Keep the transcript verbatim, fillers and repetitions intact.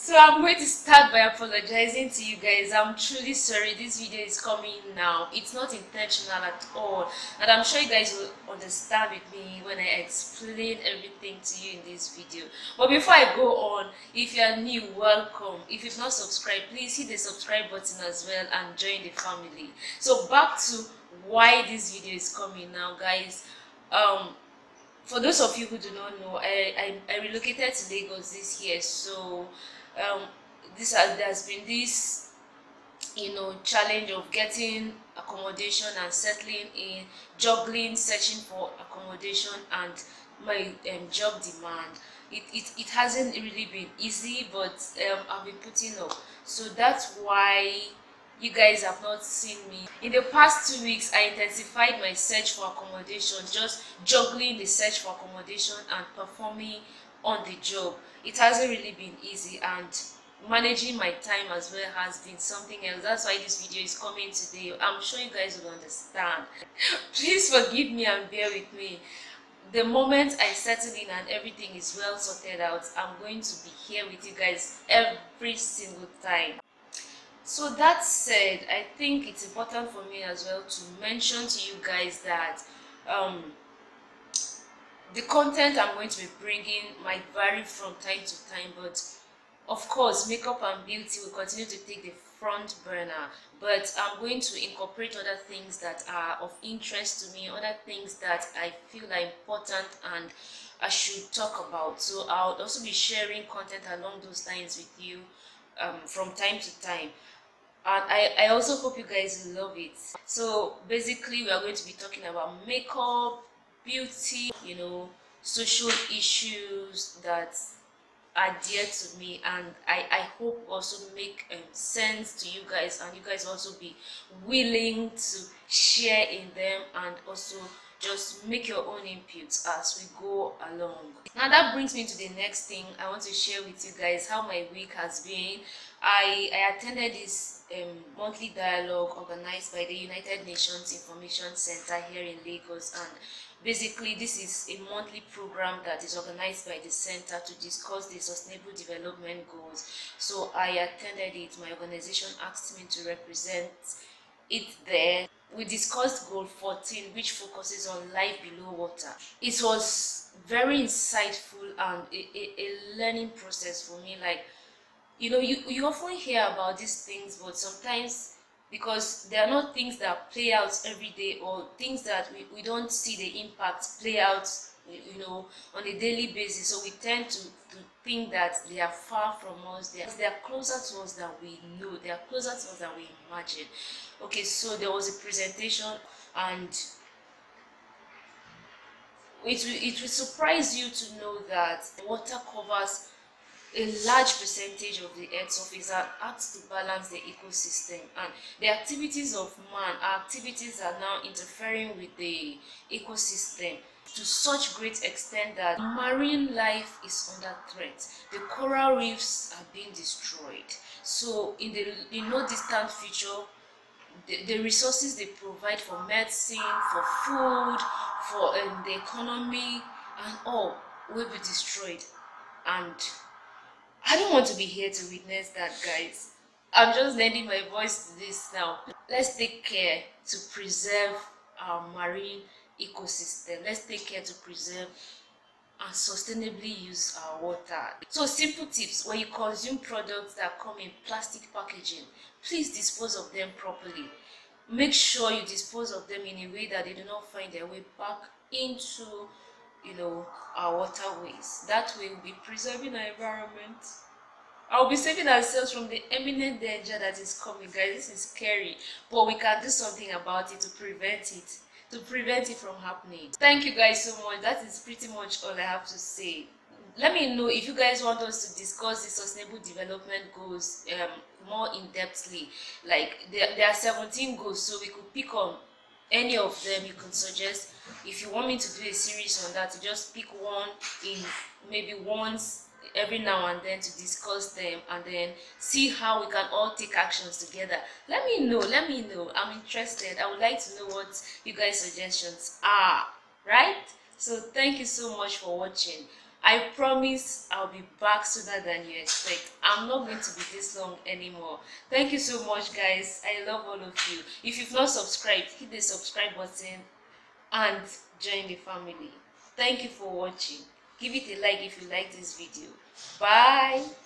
So I'm going to start by apologizing to you guys. I'm truly sorry. This video is coming now. It's not intentional at all, and I'm sure you guys will understand with me when I explain everything to you in this video. But before I go on, if you are new, welcome. If you've not subscribed, please hit the subscribe button as well and join the family. So back to why this video is coming now, guys. Um, for those of you who do not know, I, I, I relocated to Lagos this year, so um, this has, there has been this, you know, challenge of getting accommodation and settling in, juggling, searching for accommodation and my um, job demand. It, it, it hasn't really been easy, but um, I've been putting up. So that's why you guys have not seen me. In the past two weeks, I intensified my search for accommodation, just juggling the search for accommodation and performing on the job. It hasn't really been easy, and managing my time as well has been something else. That's why this video is coming today. I'm sure you guys will understand. Please forgive me and bear with me. The moment I settle in and everything is well sorted out, I'm going to be here with you guys every single time. So that said, I think it's important for me as well to mention to you guys that um, the content I'm going to be bringing might vary from time to time, but of course, makeup and beauty will continue to take the front burner. But I'm going to incorporate other things that are of interest to me, other things that I feel are important and I should talk about. So I'll also be sharing content along those lines with you um, from time to time. And I, I also hope you guys love it. So basically, we are going to be talking about makeup, beauty, you know, social issues that are dear to me, and I, I hope also make um, sense to you guys, and you guys also be willing to share in them and also just make your own inputs as we go along. Now that brings me to the next thing I want to share with you guys, how my week has been. I, I attended this um, monthly dialogue organized by the United Nations Information Center here in Lagos, and basically this is a monthly program that is organized by the center to discuss the sustainable development goals. So I attended it. My organization asked me to represent it there. We discussed goal fourteen, which focuses on life below water. It was very insightful and a, a, a learning process for me. Like, you know, you, you often hear about these things, but sometimes because they are not things that play out every day, or things that we, we don't see the impact play out, you know, on a daily basis, so we tend to, to think that they are far from us. They are, they are closer to us than we know, they are closer to us than we imagine. Okay, so there was a presentation, and it will, it will surprise you to know that water covers a large percentage of the Earth's surface and acts to balance the ecosystem, and the activities of man, our activities are now interfering with the ecosystem to such great extent that marine life is under threat. The coral reefs are being destroyed. So in the in no distant future, the, the resources they provide for medicine, for food, for um, the economy and all will be destroyed. And I don't want to be here to witness that, guys. I'm just lending my voice to this now. Let's take care to preserve our marine ecosystem. Let's take care to preserve and sustainably use our water. So simple tips: when you consume products that come in plastic packaging, please dispose of them properly. Make sure you dispose of them in a way that they do not find their way back into, you know, our waterways. That way we'll be preserving our environment. I'll be saving ourselves from the imminent danger that is coming, guys. This is scary, but we can do something about it to prevent it, to prevent it from happening. Thank you guys so much. That is pretty much all I have to say. Let me know if you guys want us to discuss the sustainable development goals um, more in-depthly. Like, there, there are seventeen goals, so we could pick on any of them. You can suggest if you want me to do a series on that, to just pick one in maybe once every now and then to discuss them, and then see how we can all take actions together. Let me know, let me know. I'm interested. I would like to know what you guys' suggestions are, right? So thank you so much for watching. I promise I'll be back sooner than you expect. I'm not going to be this long anymore. Thank you so much, guys. I love all of you. If you've not subscribed, hit the subscribe button and join the family. Thank you for watching. Give it a like if you like this video. Bye.